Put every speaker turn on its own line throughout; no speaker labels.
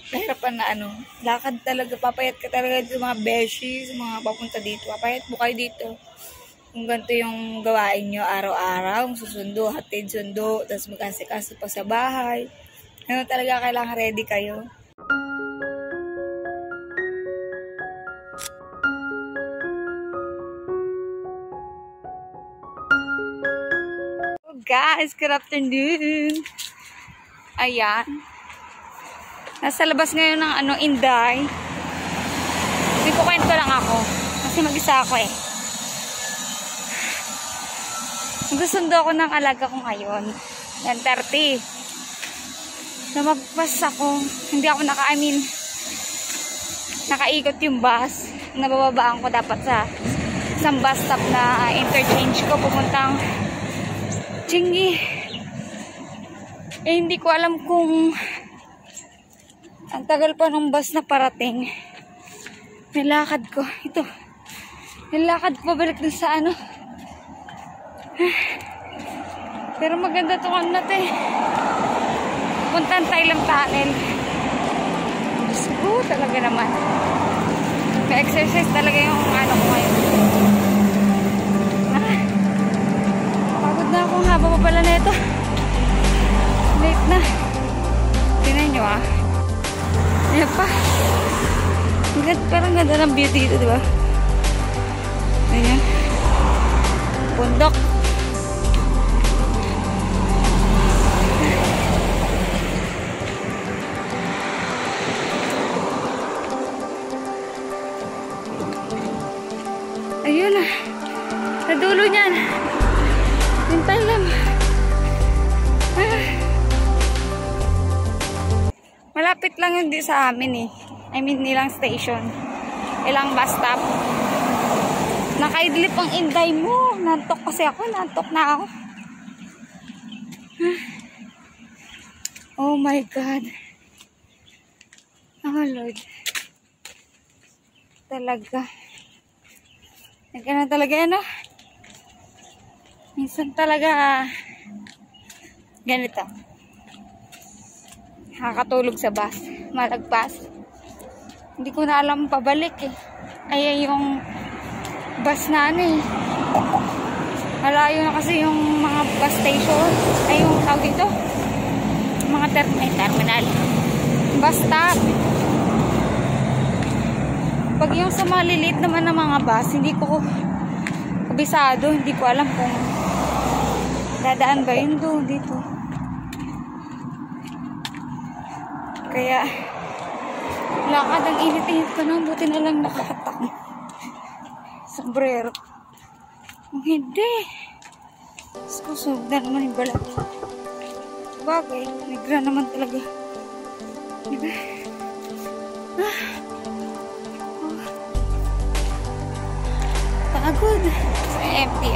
kahirapan na ano, lakad talaga, papayat ka talaga sa mga beshies, mga papunta dito. Papayat mo kayo dito. Kung ganito yung gawain nyo araw-araw, susundo, hatid, sundo, tapos mag-asikaso pa sa bahay. Ano talaga, kailangan ready kayo. Oh guys, good afternoon. Ayan. Nasa labas ngayon ng Inday. Kwento lang ako. Kasi mag-isa ako eh. Magsusundo ako ng alaga ko ngayon. 9:30. Lumagpas ako. Hindi ako nakaikot yung bus. Nabababaan ko dapat sa isang bus stop na interchange ko. Pupuntang Chingy. Eh, hindi ko alam kung ang tagal pa ng bus na parating. Nilakad ko. Ito. Nilakad ko balik dun sa Pero maganda itong puntan Thailand tunnel. Diyos ko, talaga naman. May exercise talaga yung ko ngayon. Pagod na ako. Haba pa pala na ito. Late na. Tingnan nyo Ayan pa. Parang ganda ng view dito, diba? Ayan. Bundok. Ayun na. Sa dulo niyan. Hintay lang. Malapit lang yun di sa amin eh. I mean, ilang station. Ilang bus stop. Naka-idlip ang inday mo. Nantok kasi ako. Nantok na ako. Oh my God. Oh Lord. Talaga. Nagana talaga Minsan talaga ganito. Nakakatulog sa bus. Malagpas. Hindi ko na alam pabalik eh. Ay yung bus na Malayo na kasi yung mga bus station. Ay yung tawag dito. Mga terminal. Bus stop. Pag yung sa maliliit naman ng mga bus, hindi ko kabisado. Hindi ko alam kung dadaan ba yun doon dito. Kaya lakad ang init-init ko na. Buti na lang nakahatak sombrero. Kung hindi susog na naman yung balat. Bagay, negra naman talaga. Diba? Pagod sa empty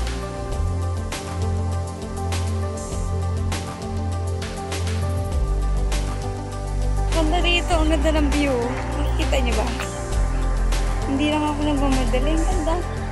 Ganda dito, ang ganda ng view. Nakikita niyo ba? Hindi lang ako nagmamadali. Ang ganda.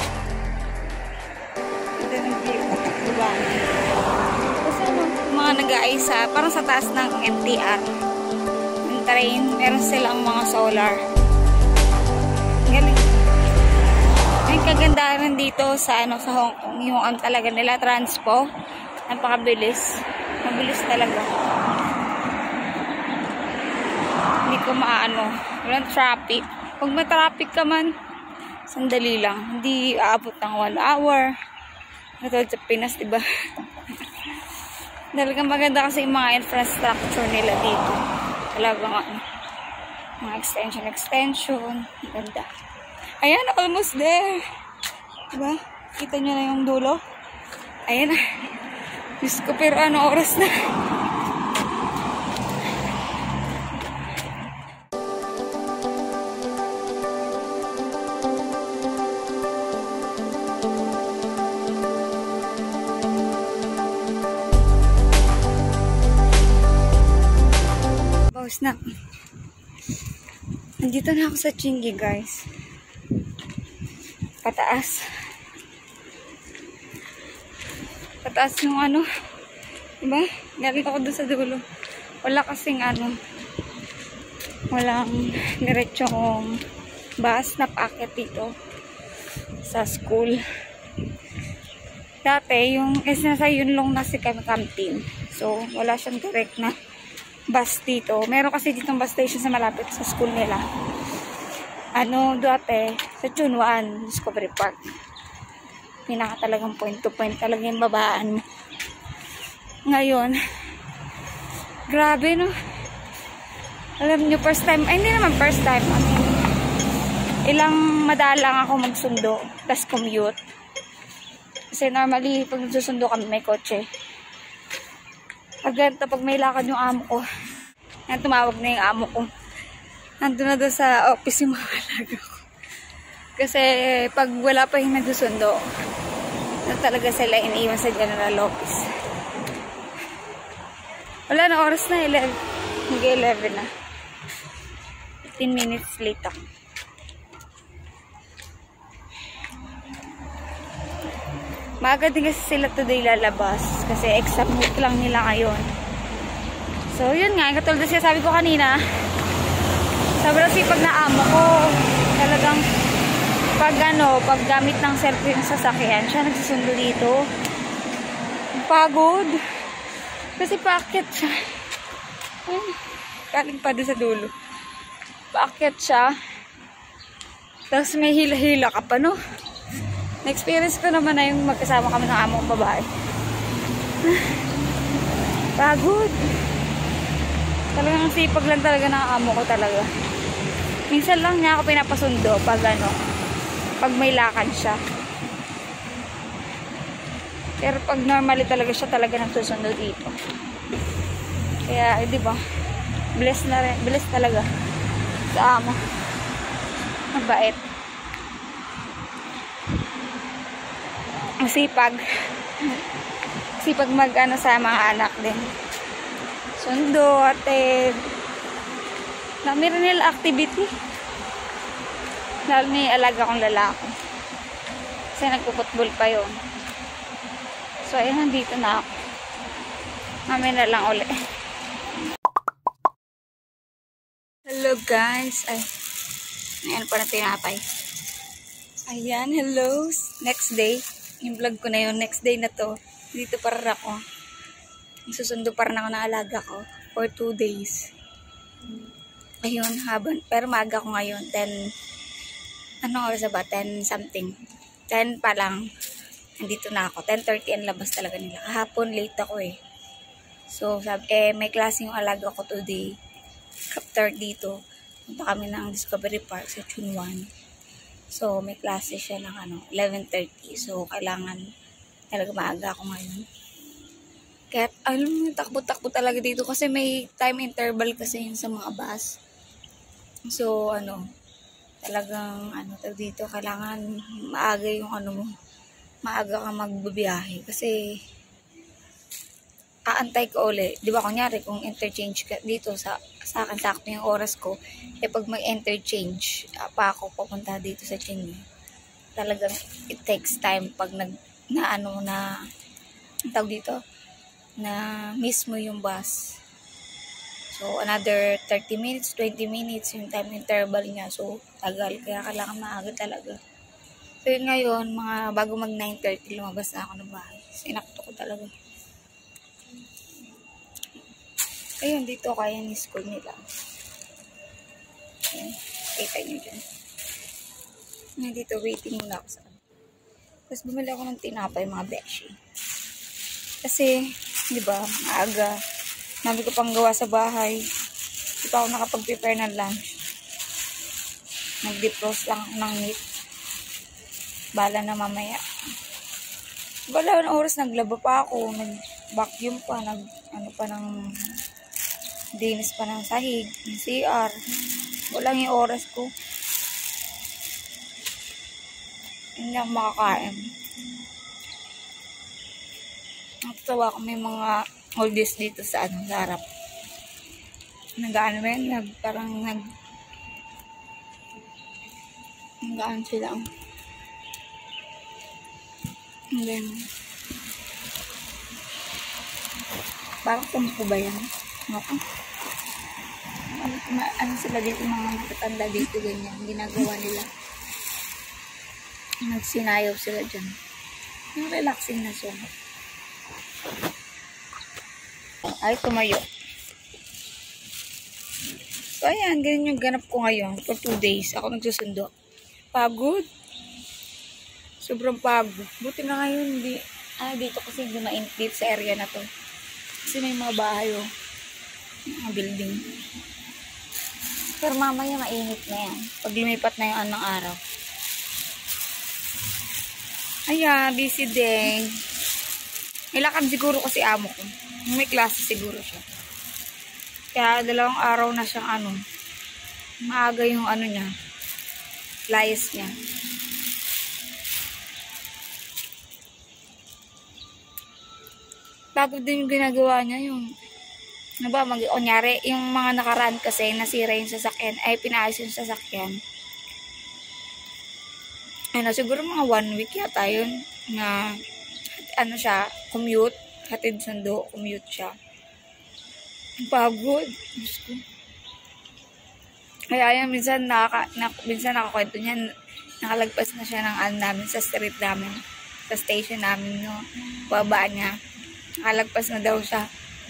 Ganda ng view. Diba? Kasi mga nag-aayos parang sa taas ng MTR. Yung train, meron silang mga solar. Galing. Ang kagandahan dito sa sa Hong Kong, yung talaga nila, transpo. Napakabilis. Mabilis talaga. Hindi ko walang traffic. Pag may traffic ka man, sandali lang. Hindi aabot ng 1 hour. Katulad sa Pinas, diba? Talagang maganda kasi yung mga infrastructure nila dito. Talagang mga extension. Ganda. Ayan, almost there. Diba? Kita nyo na yung dulo. Ayan na. Diyos ko, pero oras na? Na. Nandito na ako sa Chingy, guys. Pataas. Pataas yung diba? Galing ako doon sa dulo. Wala kasing walang diretsong bus na paakyat dito sa school. Dati, yung nasa Yunlong na si canteen. So, wala siyang direct na bus dito. Meron kasi ditong bus station sa malapit sa school nila. Dati, sa Chunwan, Discovery Park. Pinaka talagang point to point talaga yung babaan mo. Ngayon, grabe no. Alam nyo, first time, ay hindi naman first time. I mean, ilang madalang ako magsundo, tas commute. Kasi normally, pag nagsusundo kami, may kotse. Pag ganito, pag may lakad yung amo ko, tumawag na yung amo ko. Nandun na doon sa office yung mga alaga ko. Kasi pag wala pa yung nagsusundo, na talaga sila iniiwan sa general office. Wala na, oras na, 11. Hanggang 11 na. 15 minutes late ako. Maaga din kasi sila today lalabas. Kasi exam week lang nila ngayon. So, yun nga. Katulad siya sabi ko kanina, sobrang sipag na amo ko. Talagang pag gamit ng cellphone sa sasakyan, siya nagsusundo dito. Pagod. Kasi paakyat siya. Galing pa doon sa dulo. Paakyat siya. Tapos may hila-hila ka pa, no? Na-experience ko naman na yung magkasama kami ng amo kong babae. Pagod. Talagang sipag lang talaga ng amo ko talaga. Minsan lang niya ako pinapasundo pag pag may lakad siya. Pero pag normally talaga siya talaga nagsusundo dito. Kaya, di ba? Bless na rin. Bless talaga. Sa amo. Mabait. Sipag. Sipag sa mga anak din. Sundo, atid. Meron nila activity. Lalo may alaga kong lalaki. Kasi nagpuputbol pa yun. So, ayun, nandito na ako. Mamaya na lang ulit. Hello guys. Ay, ayan pa na tinapay. Ayan, hello. Next day. Yung vlog ko na yun. Next day na to. Dito para ako. Susundo para na ako ng alaga ko. For 2 days. Ayun, habang. Pero maaga ko ngayon. 10. Anong oras ba? 10 something. 10 pa lang. Nandito na ako. 10:30 ang labas talaga nila. Kahapon late ako eh. So, may klase yung alaga ko today. After dito, punta kami ng Discovery Park sa Chunwan. So, may klase siya ng 11:30. So, kailangan talaga maaga ako ngayon. Kaya, alam mo, takbo-takbo talaga dito kasi may time interval kasi yun sa mga bus. So, talagang, dito, kailangan maaga yung mo, maaga ka magbabiyahe. Kasi, aantay ko ulit. Di ba, kunyari, kung interchange ka dito sa akin, sakto yung oras ko, pag mag-interchange pa ako papunta dito sa Chingy, talagang it takes time pag tawag dito, na mismo yung bus. So, another 30 minutes, 20 minutes yung time interval niya. So, tagal. Kaya kailangan maaga talaga. So, yun ngayon, bago mag 9:30, lumabas na ako ng bahay. Sinakto ko talaga. Ayun, dito kaya ni school nila. Ayan, kita nyo dyan. Ngayon dito, waiting muna ako sa Tapos bumili ako ng tinapay, mga beshi. Kasi, di ba, maaga. Nabi ko pang gawa sa bahay. Di pa ako nakapag-prepare ng lunch. Nag-defrost lang ng meat. Bala na mamaya. Bala na oras, naglaba pa ako. Nag-vacuum pa. Dinis pa ng sahig. Ng CR. Walang yung oras ko. Hindi ako makakain. Nakatawa ko may mga oldies dito sa sa harap. Nag-ano yun? Nag-ano sila. And then, parang tumpo ba yan? Okay. ano sila dito, mga matatanda dito, ganyan. Ginagawa nila. Nagsinayaw sila dyan. Yung relaxing na song. Ay, tumayo. So, ayan, ganyan yung ganap ko ngayon. For 2 days, ako nagsusundo. Pagod. Sobrang pagod. Buti na ngayon, dito kasi hindi mainit sa area na to. Kasi may mga bahay, oh. Mga building. Pero mamaya mainit na yan. Pag lumipat na yung anong araw. Ayan, busy day. May lakad siguro kasi amo ko. May klase siguro siya. Kaya 2 araw na siyang maaga yung niya. Layas niya. Pagod din yung ginagawa niya, yung kunyari, yung mga nakaraan kasi nasira yung sasakyan, ay pinaayos yung sasakyan. Siguro mga 1 week yata yun, na, siya, commute, hatid sundo, commute siya. Pagod. Kaya yan, minsan nakakwento niya, nakalagpas na siya ng namin sa street namin, sa station namin, no, babaan niya. Nakalagpas na daw siya.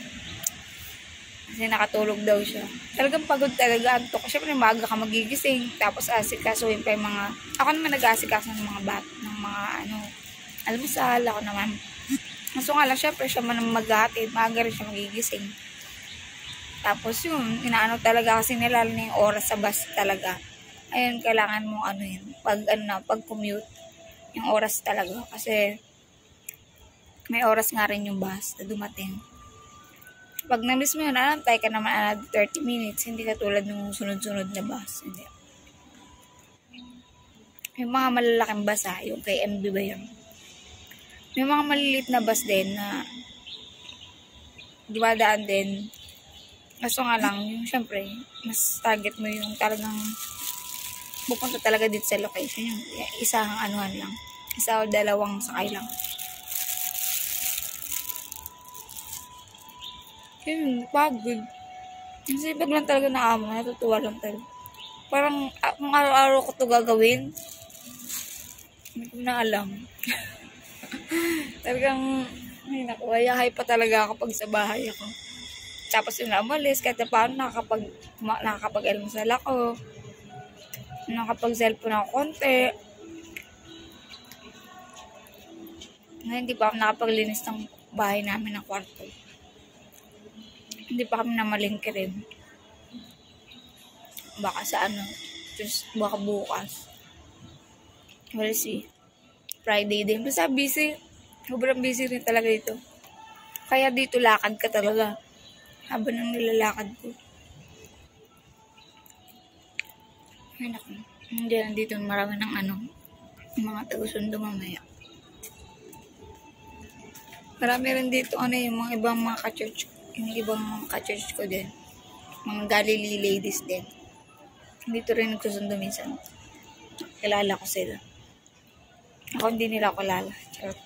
Kasi nakatulog daw siya. Talagang pagod talaga. Antok. Siyempre, maaga ka magigising. Tapos asikasuhin pa yung mga... Ako naman nag-aasikaso ng mga ng mga almusal. Ako naman. Kaso nga lang, siyempre, siya man maghatid. Maaga rin siya magigising. Tapos yun, inaano talaga kasi nilala na yung oras sa bus talaga. Ayun, kailangan mo pag commute, yung oras talaga. Kasi... may oras nga rin yung bus na dumating. Pag na-miss mo yun, anantay ka naman 30 minutes. Hindi katulad ng sunod-sunod na bus. Hindi. Yung mga malalaking bus yung kay MB ba yun? May mga maliliit na bus din na dumadaan din. Kaso nga lang, yung syempre, mas target mo yung talagang pupunta talaga dito sa location. Yung isang anuhan lang. Isa o 2 sakay lang. Yun, pagod. Kasi pag lang talaga naamo, natutuwa lang talaga. Parang, kung araw-araw ko ito gagawin, hindi ko na alam. Talagang, ay naku, ayahay pa talaga ako pag sa bahay ako. Tapos yung namalis, kahit na paano nakakapag-almusal ako. Nakapag-cellphone ako konti. Ngayon, hindi pa ako nakapaglinis ng bahay namin ng kwarto. Hindi pa kami namalingki rin. Baka sa just baka bukas. We'll see. Friday din. Basta busy. Sobrang busy rin talaga dito. Kaya dito lakad ka talaga. Habang nang nilalakad ko. Ay naku. Hindi lang dito marami ng mga taga-sundo mamaya. Marami rin dito yung mga ibang mga ka-church. Yung ibang mga ka-church ko din. Mga Galilee ladies din. Dito rin nagsusundo minsan. Kilala ko sila. Ako hindi nila ako kilala. Charot.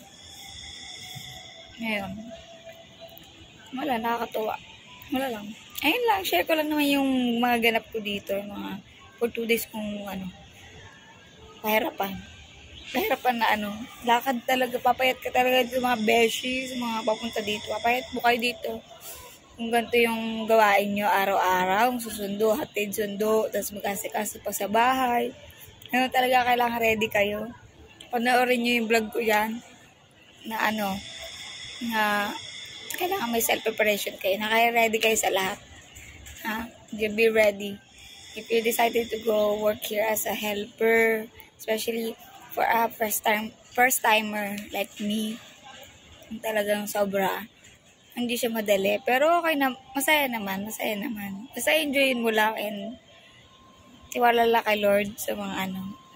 Ngayon. Wala, nakakatuwa. Wala lang. Ayun lang, share ko lang naman yung mga ganap ko dito. Mga for 2 days kong pahirapan. Pahirapan na lakad talaga, papayat ka talaga dito mga beshies, mga papunta dito. Papayat mo kayo dito. Kung ganito yung gawain nyo araw-araw, susundo, hatid, sundo, tapos mag-asikaso pa sa bahay. Talaga kailangan ready kayo. Panoorin nyo yung vlog ko yan, na na kailangan may self-preparation kayo, na kaya ready kayo sa lahat. Be ready. If you decided to go work here as a helper, especially for a first-timer like me, talagang sobra. Hindi siya madali. Pero okay na, masaya naman. Basta enjoyin mo lang and tiwala lang kay Lord sa mga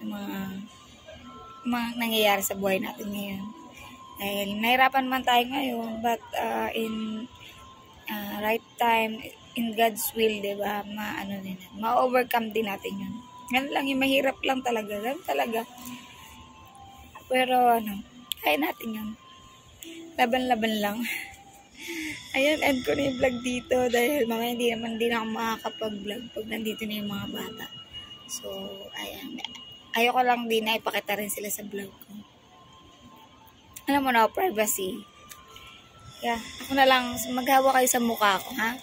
mga nangyayari sa buhay natin ngayon. Dahil nahirapan man tayo ngayon, but in right time, in God's will, diba, ma-overcome din natin yun. Ganun lang, yung mahirap lang talaga. Ganun talaga. Pero kaya natin yun. Laban-laban lang. Ayun, end ko na yung vlog dito dahil mamaya hindi na ako makakapag-vlog pag nandito na yung mga bata. So, ayan. Ayoko lang din na ipakita rin sila sa vlog ko. Alam mo na, privacy. Yeah, ako na lang, maghawa kayo sa mukha ko, ha?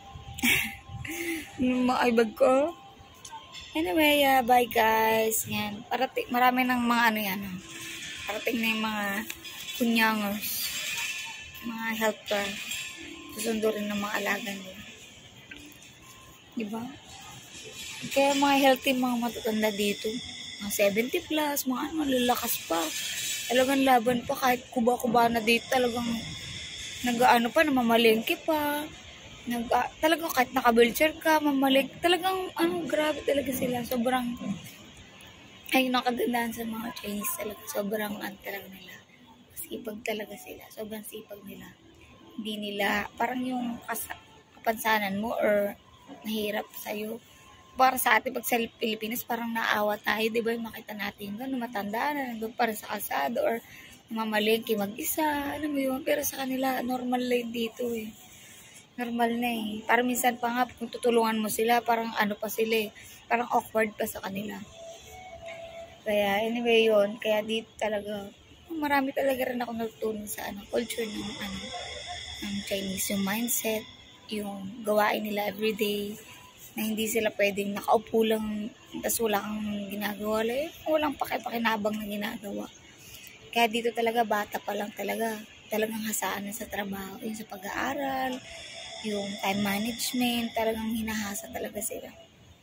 Mga ibag ko. Anyway, bye guys. Yan. Marami ng mga ano yan. Parating na yung mga kunyangers. Mga helper. Susundo rin ng mga alaga nila. Diba? Kaya mga healthy mga matatanda dito. Mga 70 plus, mga ano, lalakas pa. Talagang laban pa kahit kuba-kuba na dito. Talagang nag-ano pa, namamalengke pa. Talagang kahit naka-wheelchair ka, mamalengke. Talagang, grabe talaga sila. Sobrang, ayun ang kagandahan sa mga Chinese talaga. Sobrang, talaga nila. Sipag talaga sila. Sobrang sipag nila. Hindi nila, parang yung kapansanan mo or nahirap sa'yo. Para sa atin, pag sa Pilipinas, parang naawa tayo, di ba? Makita natin gano'n, matanda na, nandun para sa kalsado or mamalengke mag-isa, alam mo yun. Pero sa kanila, normal lang dito eh. Normal na eh. Parang minsan pa nga, kung tutulungan mo sila, parang ano pa sila eh. Parang awkward pa sa kanila. Kaya, anyway yun. Kaya dito talaga, marami talaga rin ako natutunan sa culture ng Chinese. Yung mindset, yung gawain nila everyday, na hindi sila pwedeng nakaupo lang, tas wala kang ginagawa. Walang pakipakinabang na ginagawa. Kaya dito talaga, bata pa lang talagang hasaan na sa trabaho. Yung sa pag-aaral, yung time management, talagang hinahasa talaga sila.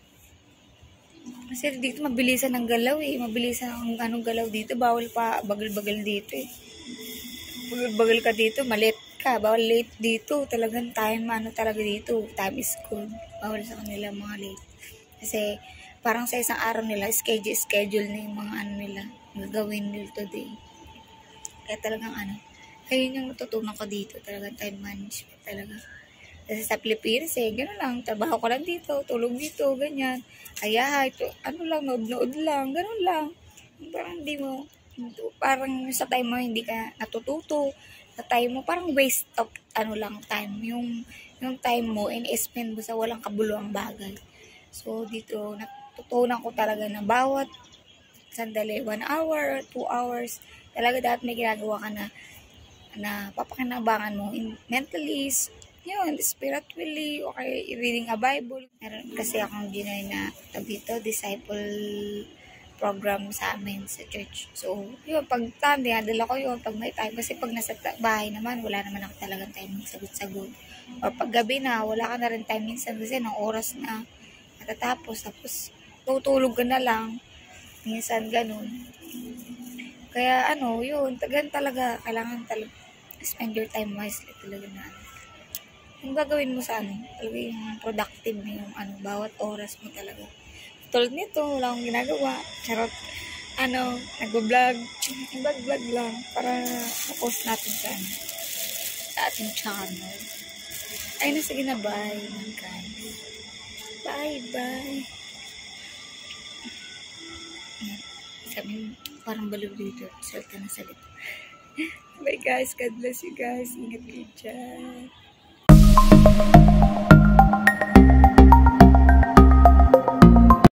Kasi dito mabilisan ang galaw eh. Mabilisan ang galaw dito. Bawal pa bagal-bagal dito eh. Bagal-bagal ka dito, malit ka. Bawal late dito. Talagang time, talaga dito. Time is good. Bawal sa kanila mga late. Kasi parang sa isang araw nila, schedule na yung mga nila. Gagawin nila today. Kaya talagang ayun yung natutunan ko dito. Talagang time management talaga. Kasi sa Pilipinas gano'n lang, trabaho ko lang dito, tulog dito, ganyan. Ayahay, nood lang, gano'n lang. Parang hindi mo, parang sa time mo hindi ka natututo. Sa time mo, parang waste of, time. Yung time mo, in-spend mo sa walang kabuluang bagay. So, dito, natutunan ko talaga na bawat sandali, 1 hour, 2 hours, talaga dapat may ginagawa ka na papakinabangan mo mentally, yun, spiritually, okay, reading a Bible. Meron kasi akong ginay na disciple program sa amin sa church. So, yun, pag time, dinadala ko yun, pag may time. Kasi pag nasa bahay naman, wala naman ako talagang time sagot-sagot. Or pag gabi na, wala ka na rin time minsan kasi ng oras na matatapos. Tapos, tutulog ka na lang. Minsan, ganun. Kaya, yun, talaga, kailangan talaga spend your time wisely talaga na yung gagawin mo sa talaga yung productive na yung bawat oras mo talaga. Tulad nito, wala akong ginagawa. Charot, nag-vlog. Vlog lang para ma-post natin sa ating channel. Ay, sige na, bye, guys. Bye. Sabi, parang baliw dito. Salta na salita. Bye, guys. God bless you, guys. Ingat kayo dyan.